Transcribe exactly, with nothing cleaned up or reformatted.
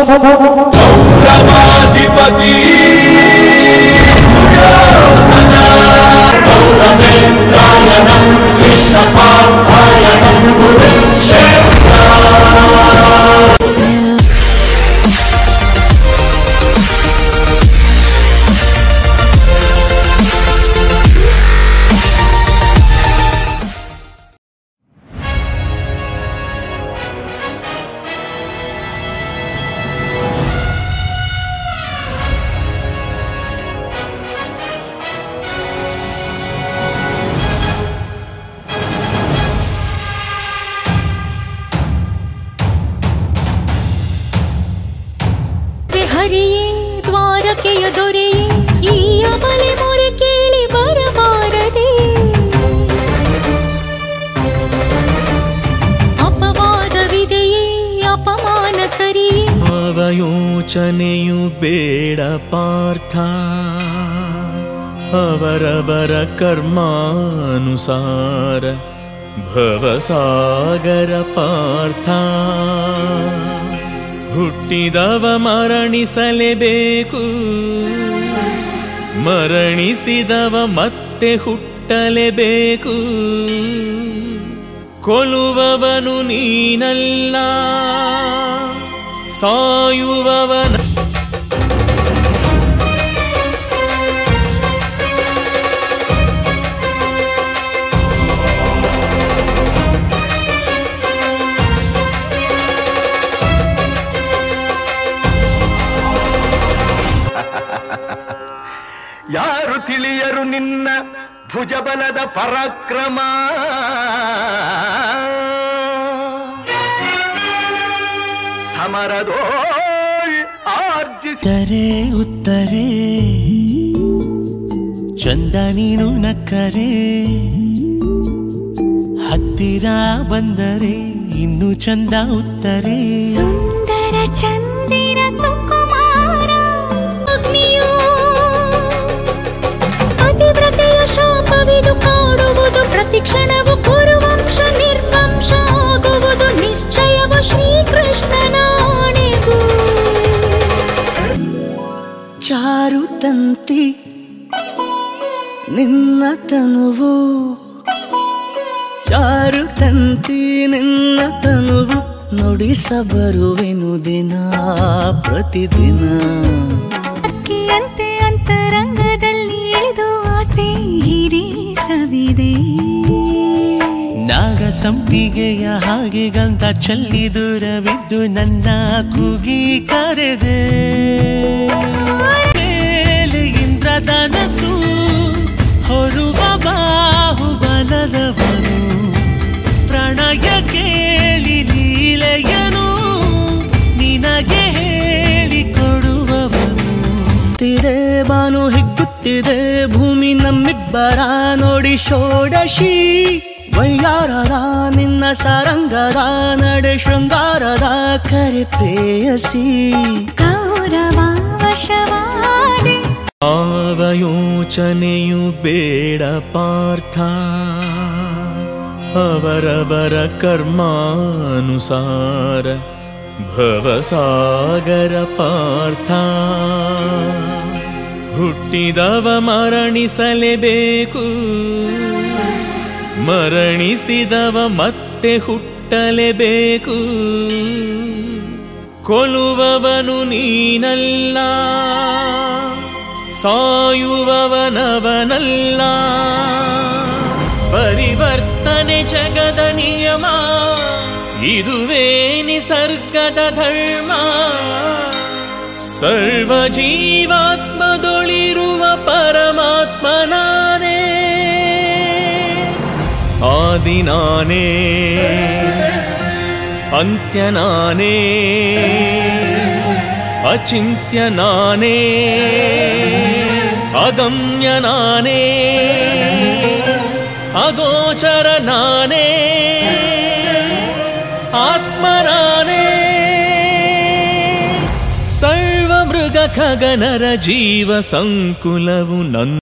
ಗೌರವಾಧಿಪತಿ ಗೌರವೇಂದ್ರಾಯಣಂ ಕೃಷ್ಣಪಾಠಾಯಣಂ ಕುರುಕ್ಷೇತ್ರ ಹರಿಯೇ ದ್ವಾರಕೆಯ ದೊರೆಯೇ ಈ ಅಮಲೆ ಮೊರೆ ಕೇಳಿ ಬರಬಾರದೆ ಅಪವಾದವಿದೆಯೇ ಅಪಮಾನ ಸರಿಯೇ ಅವಯೋಚನೆಯು ಬೇಡ ಪಾರ್ಥ ಅವರವರ ಕರ್ಮಾನುಸಾರ ಭವಸಾಗರ ಪಾರ್ಥ ಹುಟ್ಟಿದವ ಮರಣಿಸಲೇಬೇಕು ಮರಣಿಸಿದವ ಮತ್ತೆ ಹುಟ್ಟಲೇಬೇಕು ಕೊಲ್ಲುವವನು ನೀನಲ್ಲ ಸಾಯುವವನ ಯಾರು ತಿಳಿಯರು ನಿನ್ನ ಭುಜಬಲದ ಪರಾಕ್ರಮ ಸಮರದೋಳ್ ಆರ್ಜಿಸಿದರೆ ಉತ್ತರೆ ಚಂದ ನೀನು ನಕ್ಕರೆ ಹತ್ತಿರ ಬಂದರೆ ಇನ್ನು ಚಂದ ಉತ್ತರೆ ಸುಂದರ ಚಂದಿರ ಸುಕುಮಾರ ಅಗ್ನಿಯೋ ಪತಿವ್ರತೆಯ ಶಾಪವಿದು ಕಾಡುವುದು ಪ್ರತಿಕ್ಷಣವು ಕುರುವಂಶ ನಿರ್ವಂಶ ಆಗುವುದು ನಿಶ್ಚಯವು ಶ್ರೀಕೃಷ್ಣನಾಣೆಗೂ ಚಾರುತಂತಿ ನಿನ್ನ ತನುವು ಚಾರುತಂತಿ ನಿನ್ನ ತನುವು ನುಡಿಸಬರುವೆನು ದಿನ ಪ್ರತಿದಿನ ಅಕ್ಕಿಯಂತೆ ಅಂತರಂಗದಲ್ಲಿ ಇಳಿದು ಆಸೆ ಹಿರಿಸವಿದೆ ನಾಗ ಸಂಪಿಗೆಯ ಹಾಗೆ ಗಂಧ ಚೆಲ್ಲಿ ದೂರವಿದ್ದು ನನ್ನ ಕೂಗಿ ಕರೆದೆ ಮೇಲೆ ಇಂದ್ರಧನಸು ಹೊರುವ ಬಾಹುಬಲದವನು ಪ್ರಣಯ ಕೇಳಿ ಲೀಲೆಯನು ನಿನಗೆ ಹೇಳಿಕೊಡುವವನು ತಿರೆ ಬಾನು ಹಿಗ್ಗುತ್ತಿದೆ ಭೂಮಿ ನಮ್ಮಿಬ್ಬರ ನೋಡಿ ಷೋಡಶಿ ವೈಯಾರದ ನಿನ್ನ ಸಾರಂಗದ ನಡೆ ಶೃಂಗಾರದ ಕರೆ ಪ್ರೇಯಸಿ ಗೌರವವಶವಾದೆ ಅವಯೋಚನೆಯು ಬೇಡ ಪಾರ್ಥ ಅವರವರ ಕರ್ಮಾನುಸಾರ ಭವಸಾಗರ ಪಾರ್ಥ ಹುಟ್ಟಿದವ ಮರಣಿಸಲೇಬೇಕು ಮರಣಿಸಿದವ ಮತ್ತೆ ಹುಟ್ಟಲೇಬೇಕು ಕೊಲ್ಲುವವನು ನೀನಲ್ಲ ಸಾಯುವವನವನಲ್ಲ ಪರಿವರ್ತನೆ ಜಗದ ನಿಯಮ ಇದುವೇ ನಿಸರ್ಗದ ಧರ್ಮ ಸರ್ವ ಜೀವಾತ್ಮದೊಳಿರುವ ಪರಮಾತ್ಮ ನಾನೇ ಆದಿ ನಾನೇ ಅಂತ್ಯ ನಾನೇ ಅಚಿಂತ್ಯ ನಾನೇ ಅಗಮ್ಯ ನಾನೇ ಅಗೋಚರ ನಾನೇ ಆತ್ಮ ನಾನೇ ಸರ್ವ ಮೃಗ ಖಗನರ ಜೀವ ಸಂಕುಲವು ನನ್ನ